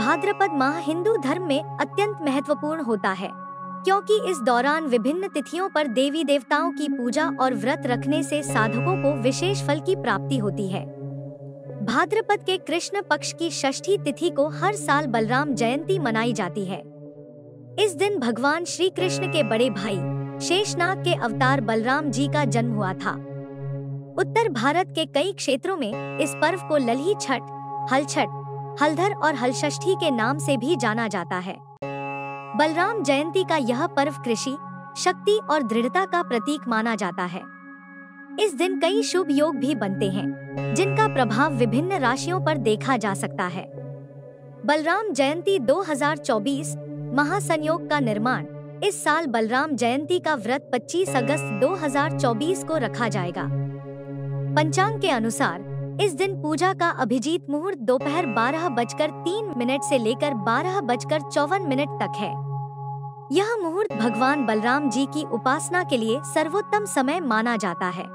भाद्रपद माह हिंदू धर्म में अत्यंत महत्वपूर्ण होता है, क्योंकि इस दौरान विभिन्न तिथियों पर देवी देवताओं की पूजा और व्रत रखने से साधकों को विशेष फल की प्राप्ति होती है। भाद्रपद के कृष्ण पक्ष की षष्ठी तिथि को हर साल बलराम जयंती मनाई जाती है। इस दिन भगवान श्री कृष्ण के बड़े भाई शेषनाग के अवतार बलराम जी का जन्म हुआ था। उत्तर भारत के कई क्षेत्रों में इस पर्व को लल्ही छठ, हल छठ, हलधर और हलषष्ठी के नाम से भी जाना जाता है। बलराम जयंती का यह पर्व कृषि, शक्ति और दृढ़ता का प्रतीक माना जाता है। इस दिन कई शुभ योग भी बनते हैं, जिनका प्रभाव विभिन्न राशियों पर देखा जा सकता है। बलराम जयंती 2024 महासंयोग का निर्माण। इस साल बलराम जयंती का व्रत 25 अगस्त 2024 को रखा जाएगा। पंचांग के अनुसार इस दिन पूजा का अभिजीत मुहूर्त दोपहर 12:03 से लेकर 12:54 तक है। यह मुहूर्त भगवान बलराम जी की उपासना के लिए सर्वोत्तम समय माना जाता है।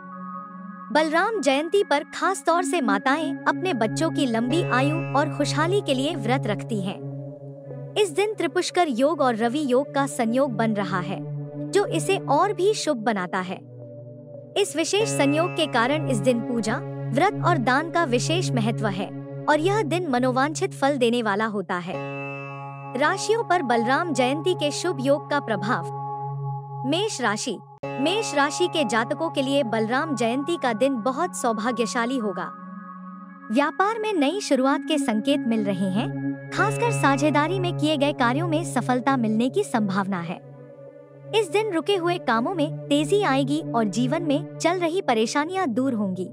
बलराम जयंती पर खास तौर से माताएं अपने बच्चों की लंबी आयु और खुशहाली के लिए व्रत रखती हैं। इस दिन त्रिपुष्कर योग और रवि योग का संयोग बन रहा है, जो इसे और भी शुभ बनाता है। इस विशेष संयोग के कारण इस दिन पूजा, व्रत और दान का विशेष महत्व है और यह दिन मनोवांछित फल देने वाला होता है। राशियों पर बलराम जयंती के शुभ योग का प्रभाव। मेष राशि। मेष राशि के जातकों के लिए बलराम जयंती का दिन बहुत सौभाग्यशाली होगा। व्यापार में नई शुरुआत के संकेत मिल रहे हैं, खासकर साझेदारी में किए गए कार्यों में सफलता मिलने की संभावना है। इस दिन रुके हुए कामों में तेजी आएगी और जीवन में चल रही परेशानियां दूर होंगी।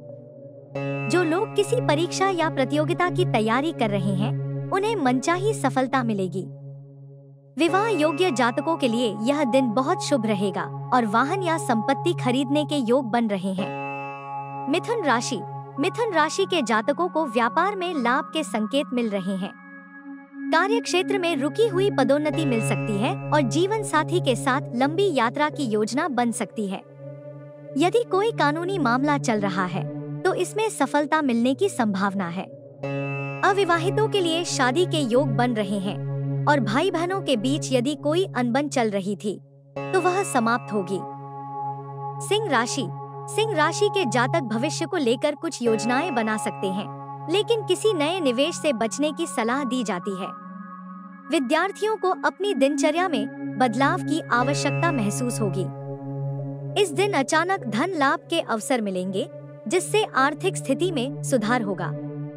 जो लोग किसी परीक्षा या प्रतियोगिता की तैयारी कर रहे हैं, उन्हें मनचाही सफलता मिलेगी। विवाह योग्य जातकों के लिए यह दिन बहुत शुभ रहेगा और वाहन या संपत्ति खरीदने के योग बन रहे हैं। मिथुन राशि। मिथुन राशि के जातकों को व्यापार में लाभ के संकेत मिल रहे हैं। कार्य क्षेत्र में रुकी हुई पदोन्नति मिल सकती है और जीवन साथी के साथ लंबी यात्रा की योजना बन सकती है। यदि कोई कानूनी मामला चल रहा है, तो इसमें सफलता मिलने की संभावना है। अविवाहितों के लिए शादी के योग बन रहे हैं और भाई बहनों के बीच यदि कोई अनबन चल रही थी, तो वह समाप्त होगी। सिंह राशि। सिंह राशि के जातक भविष्य को लेकर कुछ योजनाएं बना सकते हैं, लेकिन किसी नए निवेश से बचने की सलाह दी जाती है। विद्यार्थियों को अपनी दिनचर्या में बदलाव की आवश्यकता महसूस होगी। इस दिन अचानक धन लाभ के अवसर मिलेंगे, जिससे आर्थिक स्थिति में सुधार होगा।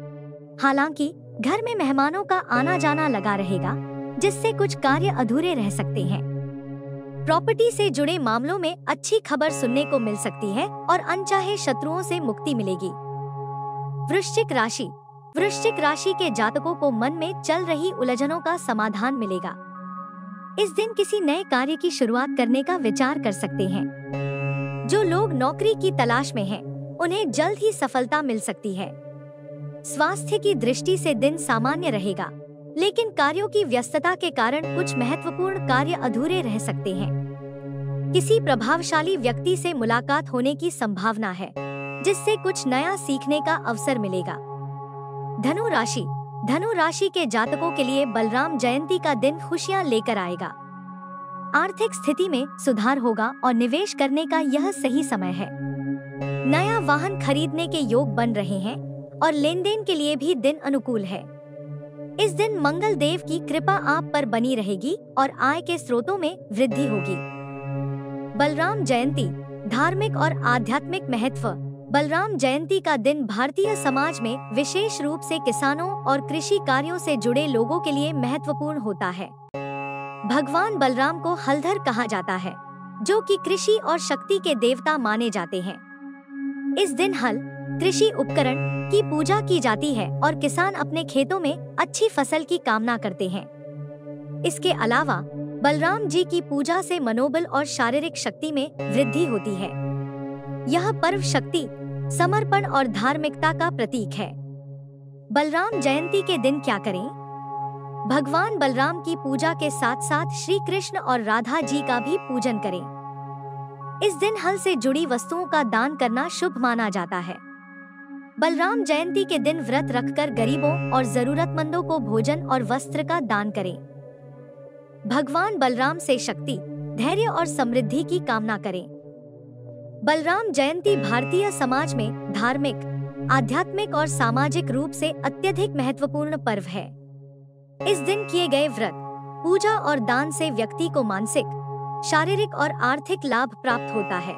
हालांकि घर में मेहमानों का आना जाना लगा रहेगा, जिससे कुछ कार्य अधूरे रह सकते हैं। प्रॉपर्टी से जुड़े मामलों में अच्छी खबर सुनने को मिल सकती है और अनचाहे शत्रुओं से मुक्ति मिलेगी। वृश्चिक राशि। वृश्चिक राशि के जातकों को मन में चल रही उलझनों का समाधान मिलेगा। इस दिन किसी नए कार्य की शुरुआत करने का विचार कर सकते हैं। जो लोग नौकरी की तलाश में हैं, उन्हें जल्द ही सफलता मिल सकती है। स्वास्थ्य की दृष्टि से दिन सामान्य रहेगा, लेकिन कार्यों की व्यस्तता के कारण कुछ महत्वपूर्ण कार्य अधूरे रह सकते हैं। किसी प्रभावशाली व्यक्ति से मुलाकात होने की संभावना है, जिससे कुछ नया सीखने का अवसर मिलेगा। धनु राशि। धनु राशि के जातकों के लिए बलराम जयंती का दिन खुशियां लेकर आएगा। आर्थिक स्थिति में सुधार होगा और निवेश करने का यह सही समय है। नया वाहन खरीदने के योग बन रहे हैं और लेन देन के लिए भी दिन अनुकूल है। इस दिन मंगल देव की कृपा आप पर बनी रहेगी और आय के स्रोतों में वृद्धि होगी। बलराम जयंती। धार्मिक और आध्यात्मिक महत्व। बलराम जयंती का दिन भारतीय समाज में विशेष रूप से किसानों और कृषि कार्यों से जुड़े लोगों के लिए महत्वपूर्ण होता है। भगवान बलराम को हलधर कहा जाता है, जो कि कृषि और शक्ति के देवता माने जाते हैं। इस दिन हल, कृषि उपकरण की पूजा की जाती है और किसान अपने खेतों में अच्छी फसल की कामना करते हैं। इसके अलावा बलराम जी की पूजा से मनोबल और शारीरिक शक्ति में वृद्धि होती है। यह पर्व शक्ति, समर्पण और धार्मिकता का प्रतीक है। बलराम जयंती के दिन क्या करें? भगवान बलराम की पूजा के साथ साथ श्री कृष्ण और राधा जी का भी पूजन करें। इस दिन हल से जुड़ी वस्तुओं का दान करना शुभ माना जाता है। बलराम जयंती के दिन व्रत रखकर गरीबों और जरूरतमंदों को भोजन और वस्त्र का दान करें। भगवान बलराम से शक्ति, धैर्य और समृद्धि की कामना करें। बलराम जयंती भारतीय समाज में धार्मिक, आध्यात्मिक और सामाजिक रूप से अत्यधिक महत्वपूर्ण पर्व है। इस दिन किए गए व्रत, पूजा और दान से व्यक्ति को मानसिक, शारीरिक और आर्थिक लाभ प्राप्त होता है।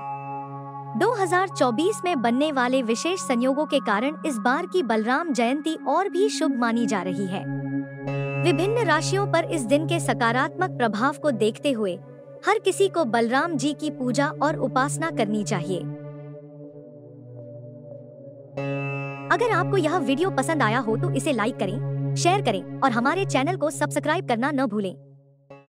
2024 में बनने वाले विशेष संयोगों के कारण इस बार की बलराम जयंती और भी शुभ मानी जा रही है। विभिन्न राशियों पर इस दिन के सकारात्मक प्रभाव को देखते हुए हर किसी को बलराम जी की पूजा और उपासना करनी चाहिए। अगर आपको यह वीडियो पसंद आया हो तो इसे लाइक करें, शेयर करें और हमारे चैनल को सब्सक्राइब करना न भूलें।